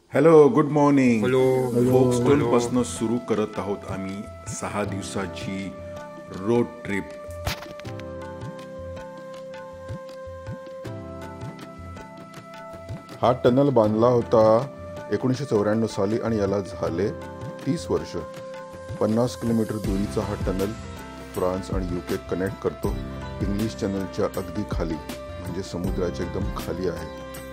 Hello, good morning. Hello. Folkestone पासून सुरू करत आहोत आम्ही 6 दिवसाची रोड ट्रिप. हा टनल बांधला होता 1994 साली आणि याला झाले 30 वर्ष. 50 किलोमीटर दुरीचा हा टनल फ्रान्स आणि UK कनेक्ट करतो. इंग्लिश चॅनलच्या अगदी खाली, म्हणजे समुद्राच्या एकदम खाली आहे.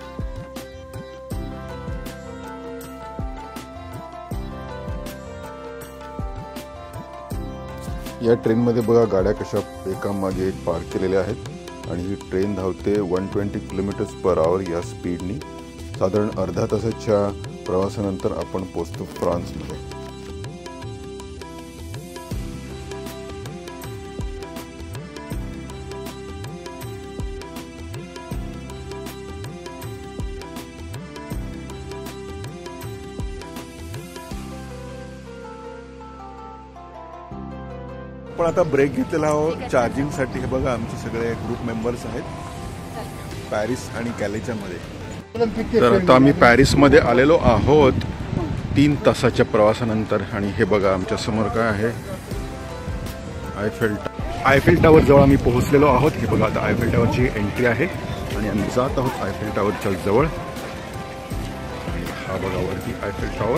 या ट्रेनमध्ये बघा गाड्या कशा एकामागे एक पार्क केलेल्या आहेत आणि ही ट्रेन धावते 120 km/h या स्पीडनी. साधारण अर्धा तासाच्या प्रवासानंतर आपण पोहोचतो फ्रान्समध्ये. पण आता ब्रेक घेतलेला आहोत चार्जिंगसाठी. हे बघा आमचे सगळे ग्रुप मेंबर्स आहेत पॅरिस आणि कॅलेच्या मध्ये. तर आता आम्ही पॅरिसमध्ये आलेलो आहोत 3 तासाच्या प्रवासानंतर. आणि हे बघा आमच्या समोर काय आहे, आयफेल टावर जवळ आम्ही पोहोचलेलो आहोत. हे बघा आता आयफेल टावरची एंट्री आहे आणि आम्ही जात आहोत आयफेल टावरच्या जवळ. हा बघा वरती आयफेल टावर.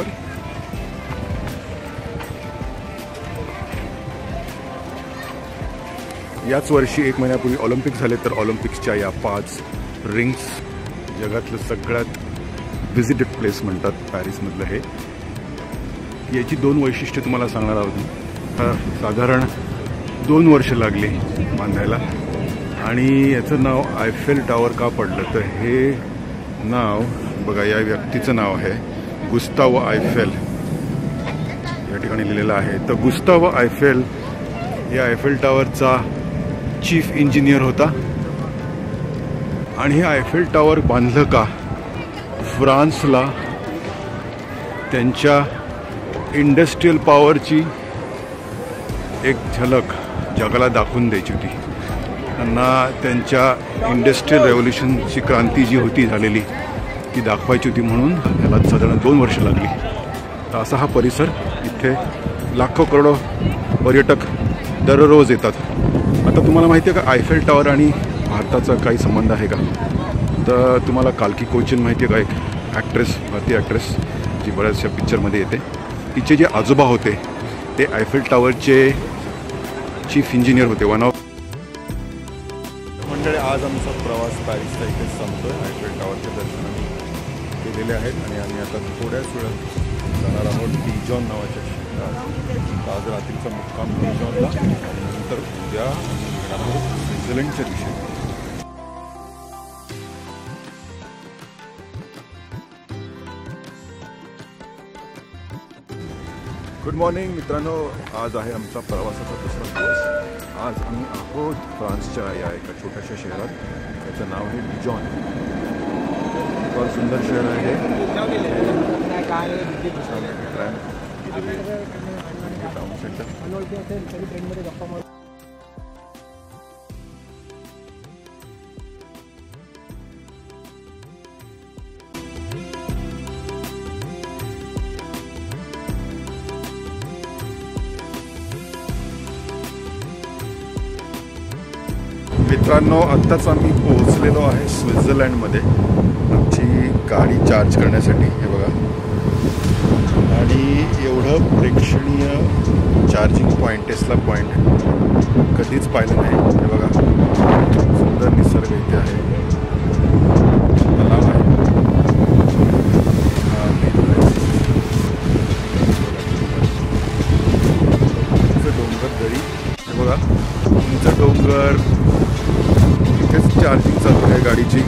याच वर्षी 1 महिन्यापूर्वी ऑलिम्पिक झाले, तर ऑलिम्पिक्सच्या या 5 रिंग्स, जगातलं सगळ्यात व्हिजिटेड प्लेस म्हणतात पॅरिसमधलं हे. याची 2 वैशिष्ट्ये तुम्हाला सांगणार आहोत. साधारण 2 वर्ष लागली बांधायला. आणि याचं नाव आयफेल टावर का पडलं, तर हे नाव बघा या व्यक्तीचं नाव आहे गुस्तावो आयफेल. या ठिकाणी लिहिलेलं आहे. तर गुस्तावो आयफेल या आयफेल टावरचा चीफ इंजिनियर होता. आणि हे आयफेल टावर बांधलं का, फ्रान्सला त्यांच्या इंडस्ट्रियल पॉवरची एक झलक जगाला दाखवून द्यायची होती. त्यांना त्यांच्या इंडस्ट्रियल रेव्होल्युशनची क्रांती जी होती झालेली ती दाखवायची होती, म्हणून याला साधारण 2 वर्ष लागली. तर असा हा परिसर, इथे लाखो करोडो पर्यटक दररोज येतात. आता तुम्हाला माहिती आहे का आयफेल टावर आणि भारताचा काही संबंध आहे का? तर तुम्हाला काल्की कोचिन माहिती आहे का, एक ॲक्ट्रेस, भारतीय ॲक्ट्रेस जी बऱ्याचशा पिक्चरमध्ये येते. तिचे जे आजोबा होते ते आयफेल टावरचे चीफ इंजिनियर होते. मंडळी, आज आमचा प्रवास पॅरिसचा इथे संपतोय. आयफेल टावरचे दर्शन आम्ही केलेले आहेत आणि आम्ही आता थोड्याच वेळात जाणार आहोत डिजॉन नावाच्या शहरात. आज रात्रीचा मुक्काम डिजॉनला आणि नंतर उद्या निघणार आहोत स्वित्झर्लंडच्या दिशेने. गुड मॉर्निंग मित्रांनो. आज आहे आमचा प्रवासाचा 2रा दिवस. आज आम्ही आहोत फ्रान्सच्या या एका छोट्याशा शहरात. त्याचं नाव आहे डिजॉन. फार सुंदर शहर आहे. Town centre. मित्रांनो, आत्ताच आम्ही पोहोचलेलो आहे स्वित्झर्लंडमध्ये आमची गाडी चार्ज करण्यासाठी. हे बघा, आणि एवढं प्रेक्षणीय चार्जिंग पॉईंट, टेस्ला पॉईंट कधीच पाहिलं नाही. हे बघा, सुंदर निसर्ग इथे आहे. तलाव आहे. डोंगर दरी. हे बघा उंच डोंगर. इथेच चार्जिंग चालू आहे गाडीची.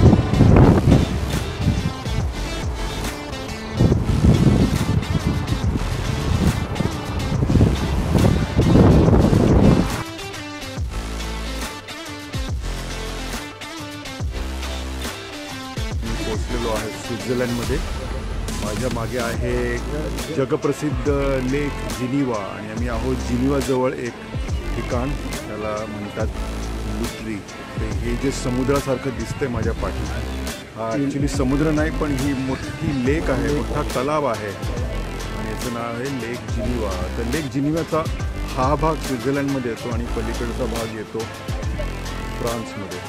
पोहोचलेलो आहे स्वित्झर्लंडमध्ये. माझ्या मागे आहे जगप्रसिद्ध लेक जिनिवा आणि आम्ही आहोत जिनिवाजवळ एक ठिकाण, त्याला म्हणतात लुट्री. हे जे समुद्रासारखं दिसतंय माझ्या पाठी, हा ॲक्च्युली समुद्र नाही, पण ही मोठी लेक आहे, मोठा तलाव आहे आणि याचं नाव आहे लेक जिनिव्हा. तर लेक जिनिव्हाचा हा भाग स्वित्झर्लंडमध्ये येतो आणि पलीकडचा भाग येतो फ्रान्समध्ये.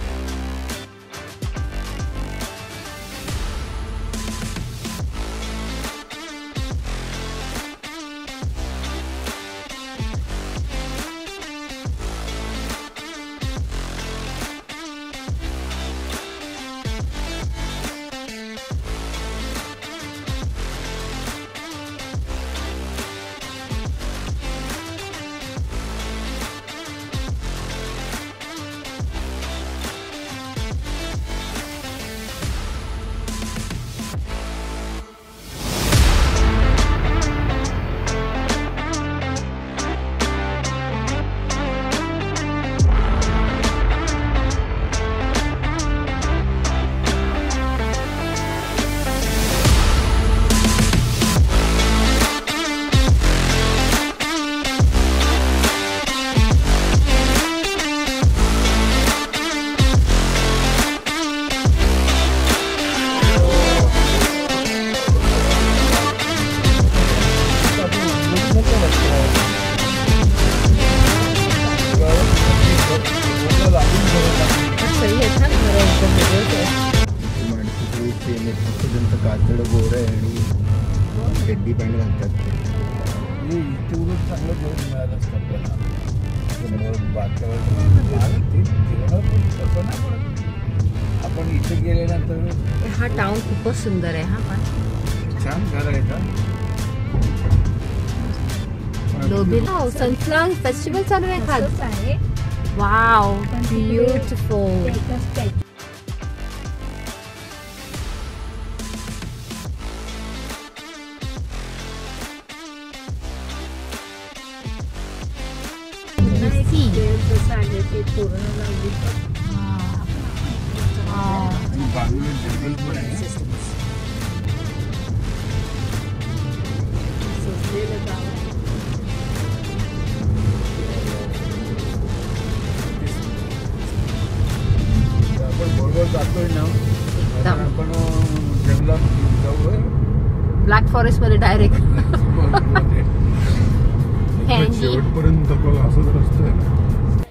कातड गोर आहे आणि चड्डी पॅन्ट घालतात. तेवढं चांगलं जेवण मिळालं असतं आपल्याला. आपण इथे गेल्यानंतर हा टाउन खूपच सुंदर आहे. हा पण छान घर आहे का. लोबीला सनफ्लॉवर फेस्टिवल चालू आहे खास. Wow beautiful. ब्लॅक फॉरेस्ट मध्ये डायरेक्ट शेवटपर्यंत आपल्याला असंच रस्ता आहे ना.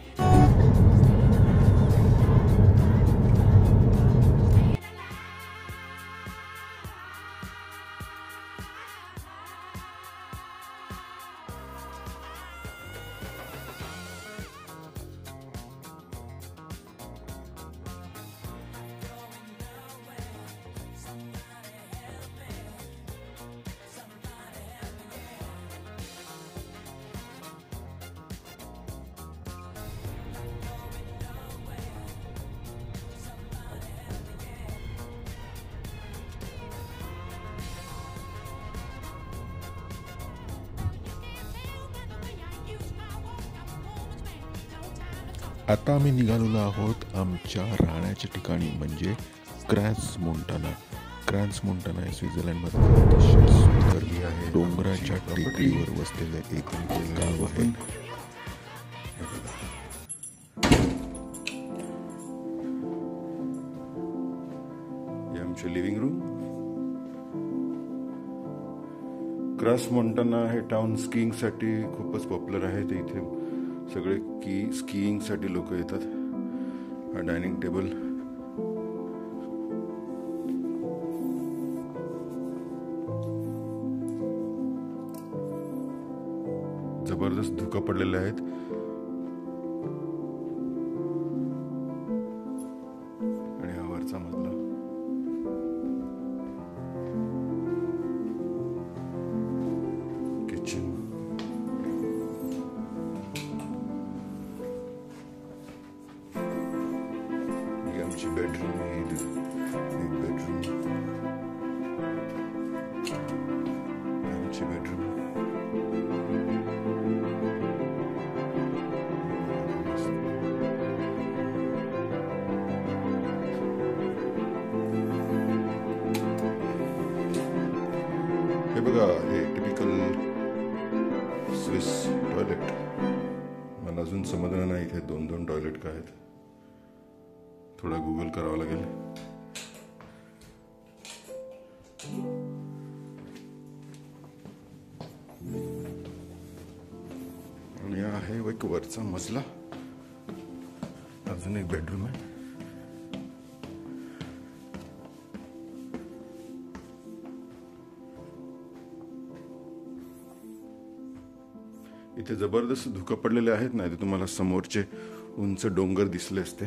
आता आम्ही निघालेलो आहोत आमच्या राहण्याच्या ठिकाणी म्हणजे क्रॅन्स-मोंटाना. क्रॅन्स-मोंटाना हे स्वित्झर्लंडमध्ये अतिशय सुंदर आहे. डोंगराच्या टेकडीवर वसलेले एक गाव आहे. हे आमचे लिव्हिंग रूम. क्रॅन्स-मोंटाना हे टाउन स्कीइंगसाठी खूपच पॉप्युलर आहे. ते इथे सगळे स्कीइंगसाठी लोक येतात. हा डायनिंग टेबल, जबरदस्त धुकं पडलेले आहेत. आणि हा वरचा मजला. किचन. बेडरूम है. एक बेडरूम, बेडरूम. हे बघा, हे टिपिकल स्विस टॉयलेट. मला अजून समजलं नाही इथे 2-2 टॉयलेट काय आहेत. थोडा गूगल करावं लागेल. एक वरचा मजला, अजून एक बेडरूम आहे. इथे जबरदस्त धुकं पडलेले आहेत, नाही तर तुम्हाला समोरचे उंच डोंगर दिसले असते.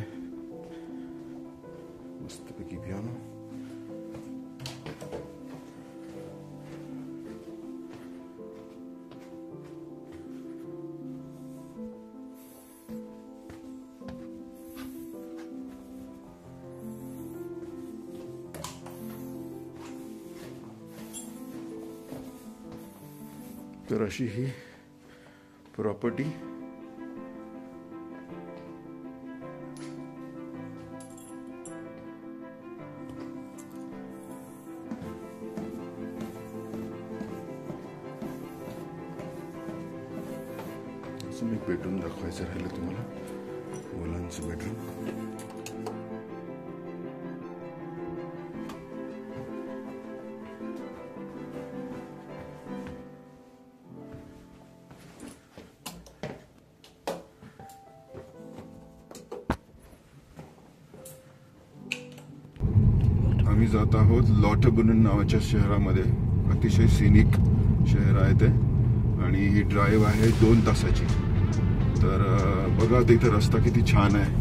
मस्तपैकी पियानो. तर अशी ही प्रॉपर्टी. अजून एक बेडरूम दाखवायचं राहिलं तुम्हाला, मुलांचं बेडरूम. आम्ही जात आहोत लॉटब्रुन नावाच्या शहरामध्ये. अतिशय सिनिक शहर आहे ते, आणि ही ड्राईव्ह आहे 2 तासाची. तर बघा तिथे रस्ता किती छान आहे.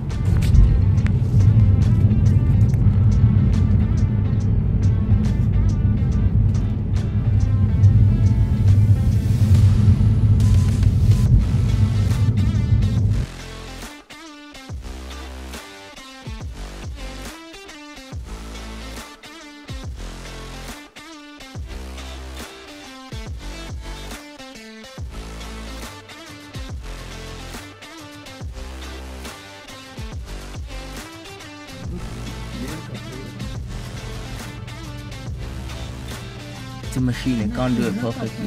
It's a machine, it can't do it perfectly.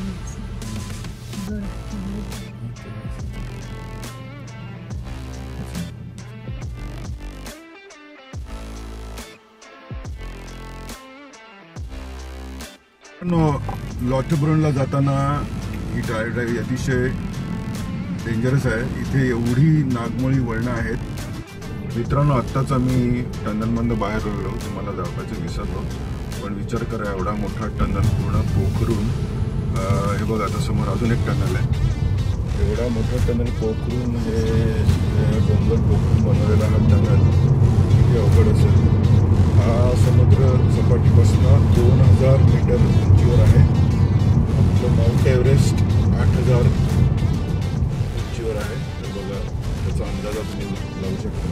लॉटब्रुनला जाताना ही ड्राईव्ह अतिशय डेंजरस आहे. इथे एवढी नागमोळी वळणं आहेत. मित्रांनो, आत्ताच आम्ही टनलमधनं बाहेर आलो, तुम्हाला दाखवायचं विसरलो. पण विचार करा, एवढा मोठा टनल पूर्ण पोखरून, हे बघा आता समोर अजून एक टनल आहे. एवढा मोठा टनल पोखरून, हे डोंगर पोखरून बनवलेला हा टनल किती अवघड असेल. हा समुद्र सपाटीपासून 2000 मीटर उंचीवर आहे. आपलं माउंट एव्हरेस्ट 8000 उंचीवर आहे. तर बघा, त्याचा अंदाज तुम्ही लावू शकता.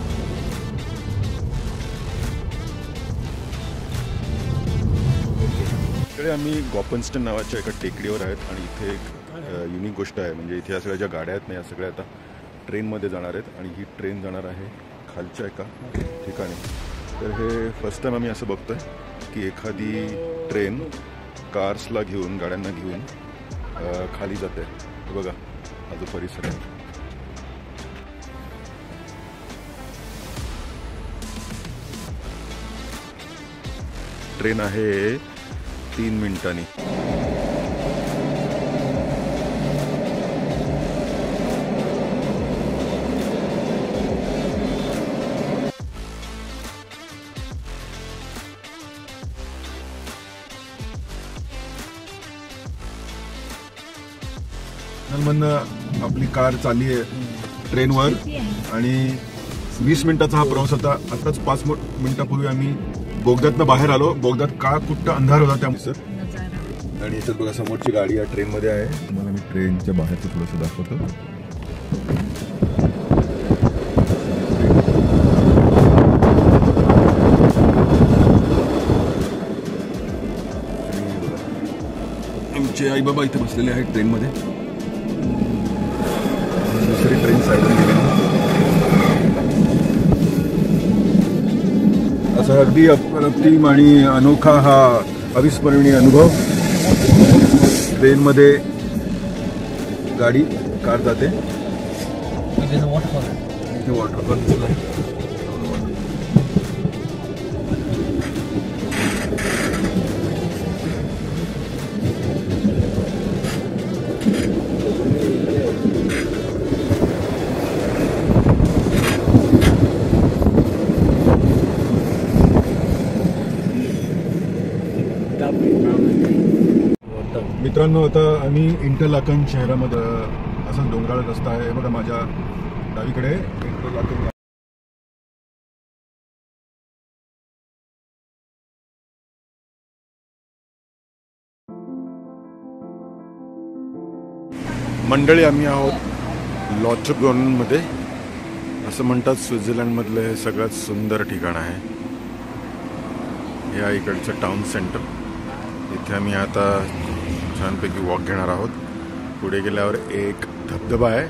इकडे आम्ही गॉपन्स्टन नावाच्या एका टेकडीवर आहेत, आणि इथे एक युनिक गोष्ट आहे. म्हणजे इथे या सगळ्या ज्या गाड्या आहेत ना, या सगळ्या आता ट्रेनमध्ये जाणार आहेत, आणि ही ट्रेन जाणार आहे खालच्या एका ठिकाणी. तर हे फर्स्ट टाइम आम्ही असं बघतोय की एखादी ट्रेन कार्सला घेऊन, गाड्यांना घेऊन खाली जाते. बघा हा जो परिसर आहे. ट्रेन आहे 3 मिनिटांनी. म्हणणं आपली कार चालली आहे ट्रेनवर, आणि 20 मिनिटाचा हा प्रवास होता. आताच 5 मिनिटापूर्वी आम्ही बोगद्यातनं बाहेर आलो. बोगद्यात का कुठं अंधार होता त्या सर. आणि इथं बघा समोरची गाडी या ट्रेनमध्ये आहे. तुम्हाला मी ट्रेनच्या बाहेरचं थोडंसं दाखवतो. आमचे आई बाबा इथे बसलेले आहेत ट्रेनमध्ये. दुसरी ट्रेन साईडला गेली. असा अगदी अप्रतिम आणि अनोखा हा अविस्मरणीय अनुभव. ट्रेनमध्ये गाडी, कार जाते. इथे वॉटरफॉल दिसला आहे. मित्रांनो, आता आम्ही इंटरलाकन शहरामध्ये असा डोंगराळ रस्ता आहे. बघा माझ्या डावीकडे इंटरलाकन. मंडळी, आम्ही आहोत लॉथब्रोनमध्ये. असं म्हणतात स्वित्झर्लंडमधलं हे सगळ्यात सुंदर ठिकाण आहे. या इकडचं टाउन सेंटर. इथे आम्ही आता छानपैकी वॉक घेणार आहोत. पुढे गेल्यावर एक धबधबा आहे.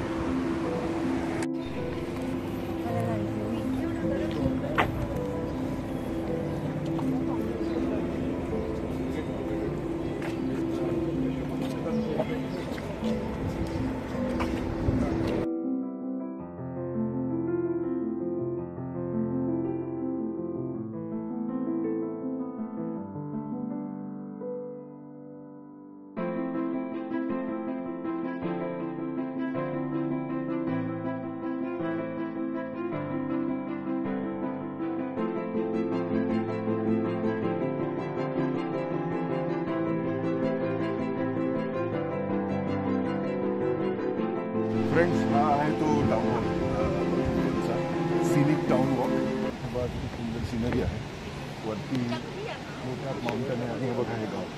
फ्रेंड्स, हा आहे तो town walk, scenic town walk. किती सुंदर सिनरी आहे. वरती मोठा माउंटन आहे आणि बघा हे गाव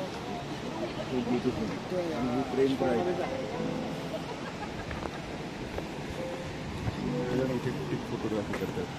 आणि ट्रेन पण आहे. इथे फोटोग्राफी करतात.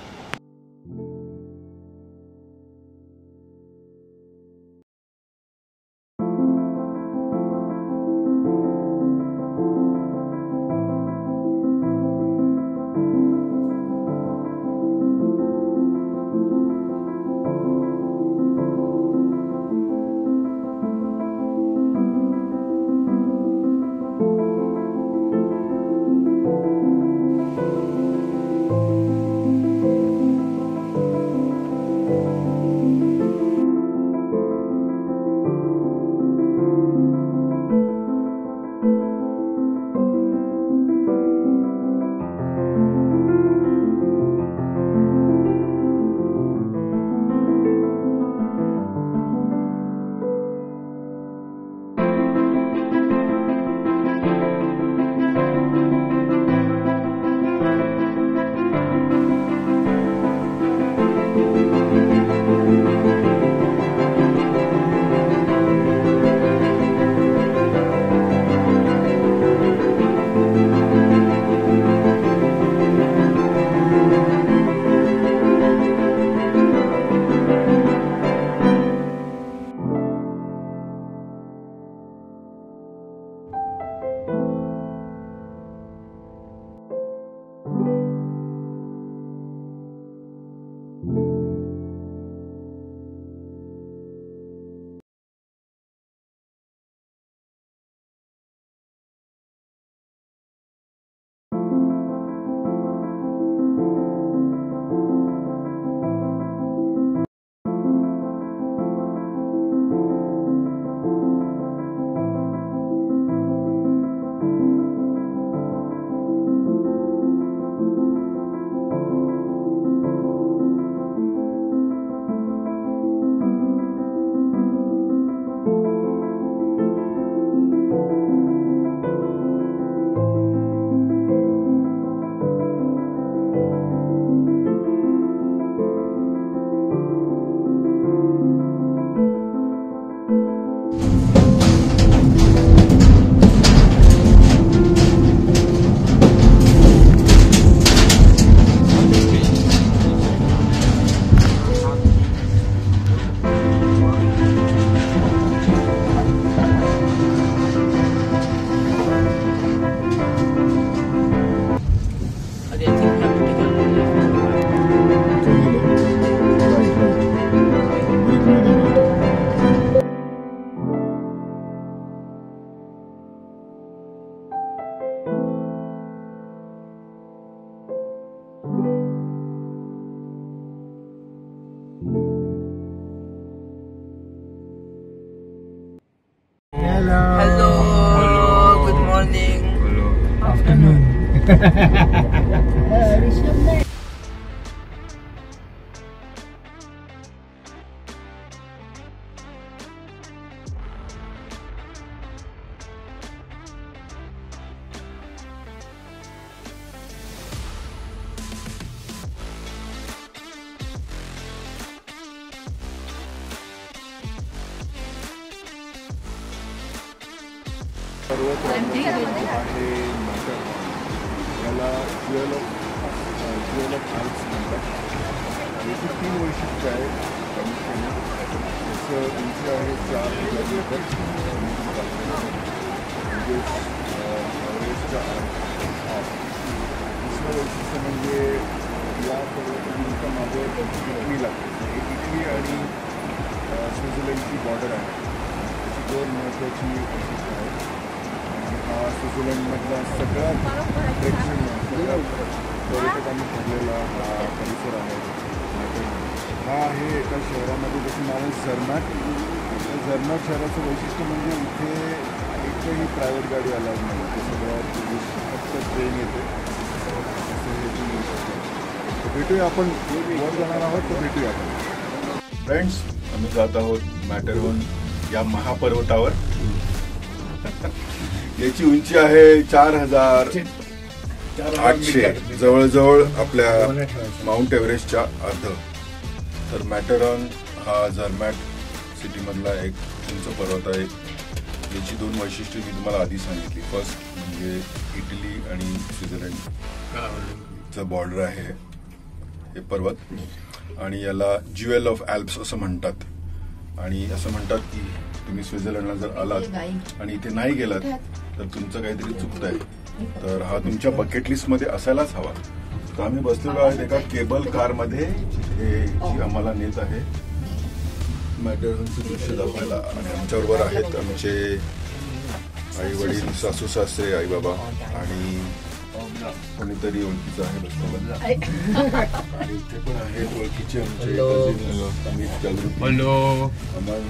Hello. Good morning. Afternoon. पर्वत आहे मॅटर याला ज्वेल ऑफ आल्प्स म्हणतात. याची 3 वैशिष्ट्य आहेत कमीत कमी. त्याचं उंची आहे 4,000 मीटर म्हणजे एव्हरेस्टच्या हाफ. दुसरं वैशिष्ट्य म्हणजे या पर्वताच्या मागे इटली लागते. इटली आणि स्वित्झर्लंडची बॉर्डर आहे. त्याची 2 महत्त्वाची वैशिष्ट्य आहेत. आणि हा स्वित्झर्लंडमधला सगळ्यात प्रेक्षणीय सगळ्यात पर्यटकांनी फिरलेला हा परिसर आहे. हा आहे एका शहरामध्ये जसं नाव आहे झरनाट. झरनाट शहराचं वैशिष्ट्य म्हणजे इथे एकही प्रायव्हेट गाडी अलाउड नाही. ते सगळ्या टुरिस्ट फक्त ट्रेन येते असं हे वैशिष्ट्य आहे. तर भेटूया आपण वर जाणार आहोत. तर भेटूया आपण फ्रेंड्स. आम्ही जात आहोत मॅटरवन या महापर्वतावर. याची उंची आहे 4,800. जवळजवळ आपल्या माउंट एव्हरेस्टच्या अर्ध. तर मॅटरवन हा झरमॅट सिटीमधला एक उंच पर्वत आहे. याची 2 वैशिष्ट्ये मी तुम्हाला आधी सांगितली. फर्स्ट म्हणजे इटली आणि स्वित्झर्लंडचं बॉर्डर आहे हे पर्वत. आणि याला ज्वेल ऑफ आल्प्स असं म्हणतात. आणि असं म्हणतात की तुम्ही स्वित्झर्लंडला जर आलात आणि इथे नाही गेलात तर तुमचं काहीतरी चुकतंय. तर हा तुमच्या बकेट लिस्टमध्ये असायलाच हवा. तर आम्ही बसलेलो आहेत एका केबल कारमध्ये जी आम्हाला नेत आहे मॅटरवनचं दृश्य दाखवायला. आणि आमच्याबरोबर आहेत आमचे आई वडील, सासू सासरे, आई बाबा आणि कोणीतरी ओळखीचं आहे बसलेलं. आणि इथे पण आहेत ओळखीचे आमचे अमित, जागृती, अमन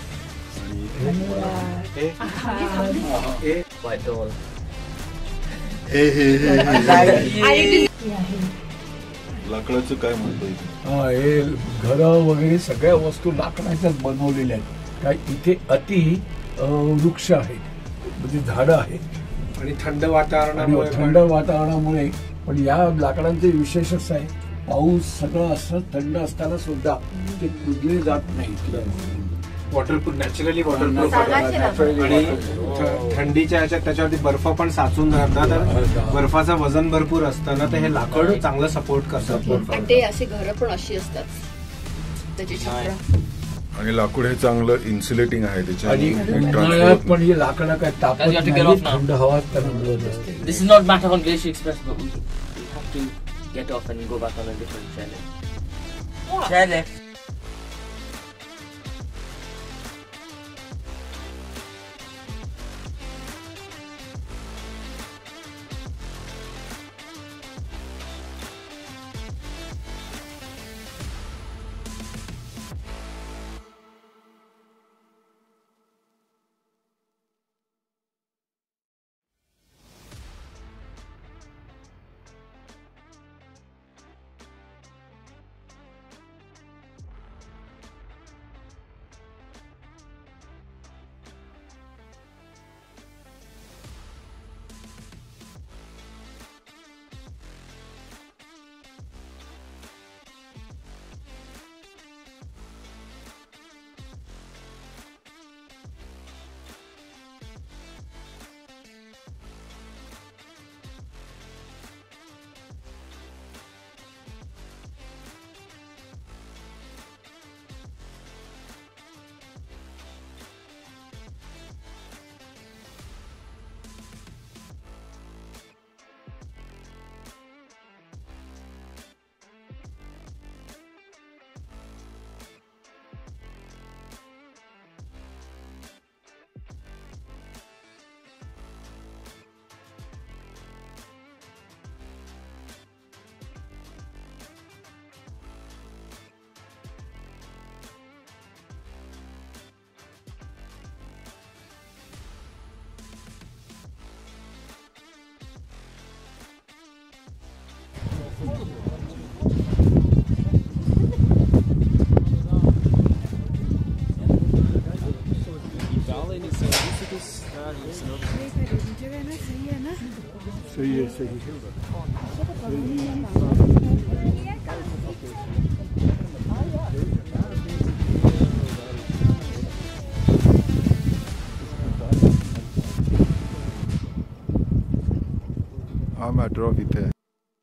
आणि लाकडाचं काय म्हणतो इथे. हे घरं वगैरे सगळ्या वस्तू लाकडाच्याच बनवलेल्या आहेत. काय इथे अति वृक्ष आहेत म्हणजे झाडं आहेत आणि थंड वातावरणामुळे पण या लाकडांचे विशेष असं आहे पाऊस सगळं असं थंड असताना सुद्धा ते कुजले जात नाही. Waterproof, naturally waterproof. आणि थंडीच्या ह्याच्यात त्याच्यावरती बर्फ पण साचून राहतात. तर बर्फाचं वजन भरपूर असतं ना, तर हे लाकड चांगलं सपोर्ट करतात. ते असे घर पण अशी असतात त्याची छापरा. आणि लाकूड हे चांगलं इन्सुलेटिंग आहे त्याच्या. आणि उन्हाळ्यात पण हे लाकडं काय तापत नाही, थंड हवा त्यांना मिळत असते. This is not Matterhorn Glacier Express, but we have to get off and go back on a different channel. Channel. सही है. हा मॅटर ऑफ इथे आहे.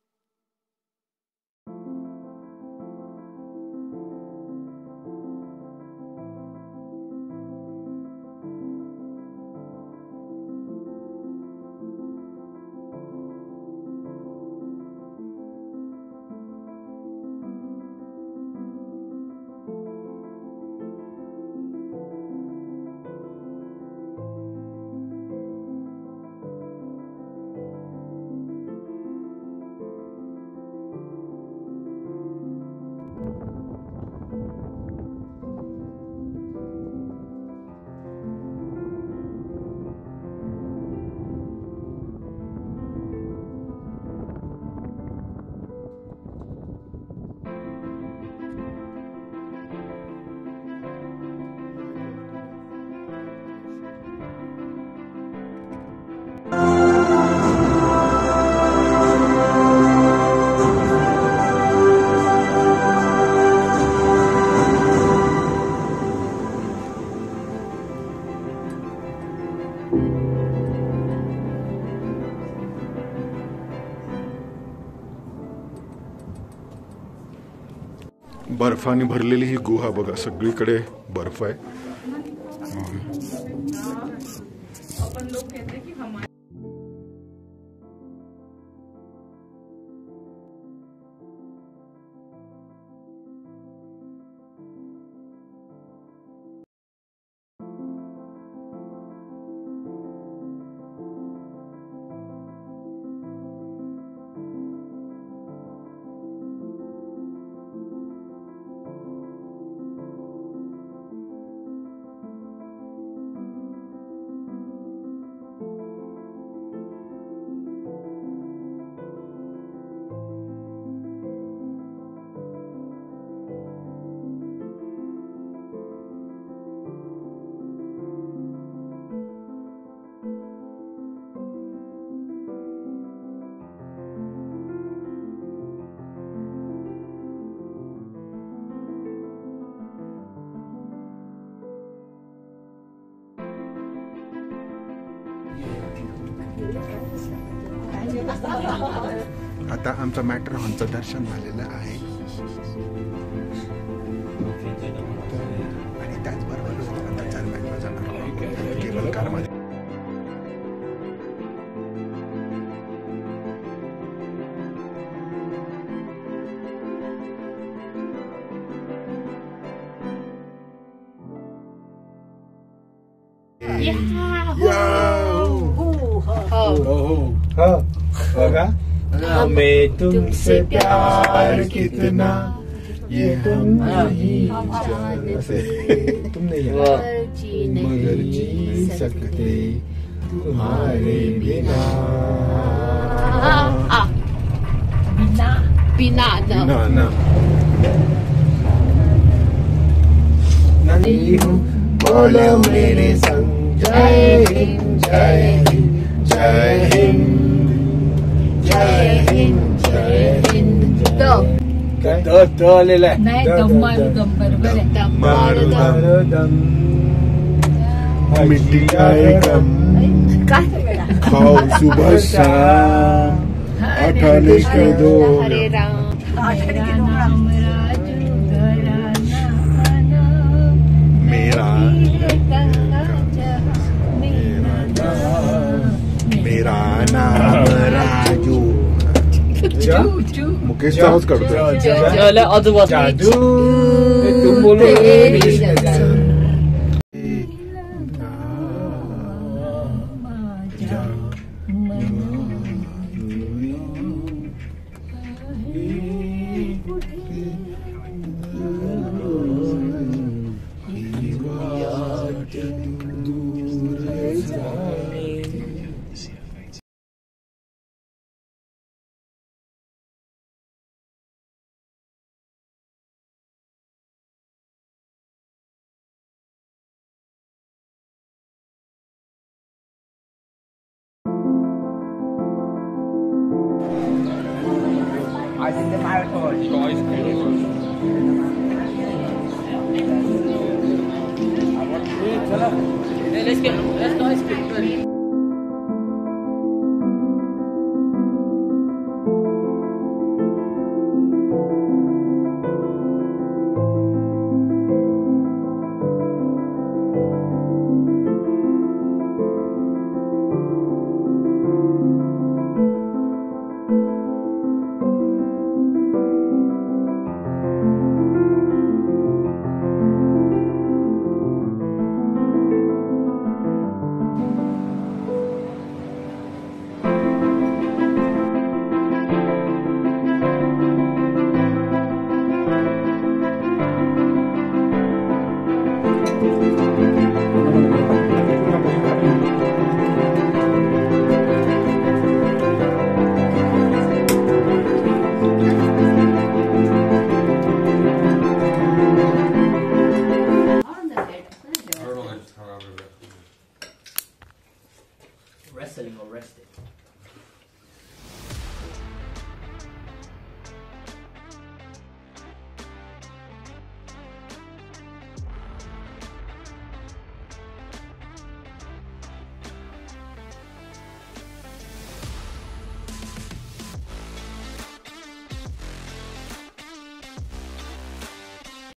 बर्फाने भरलेली ही गुहा बघा, सगळीकडे बर्फ आहे. आता आमचा मॅटरहॉर्नचं दर्शन झालेलं आहे आणि त्याचबरोबर आता चारमॅनला जाणार आहोत केबल कारमध्ये. बघा, हमें तुमसे प्यार कितना ये हम नहीं जानते, तुम नहीं मगर जी सकते तुम्हारे बिना. बिना नहीं हूँ बोलो मेरे संग जय हिंद जय हिंद जय हिंद जय हिंद जय हिंद. द आलेला आहे. नाही दम बरोबर आहे. मारो दम मिट्टी जाए गम खाओ सुबह शाम अठाले के दो हरे राम राम राजू घराना मेरा मेरा नाम राजू. मुकेश आवाज करतो. जादू तुम बोलो Let's go ice cream.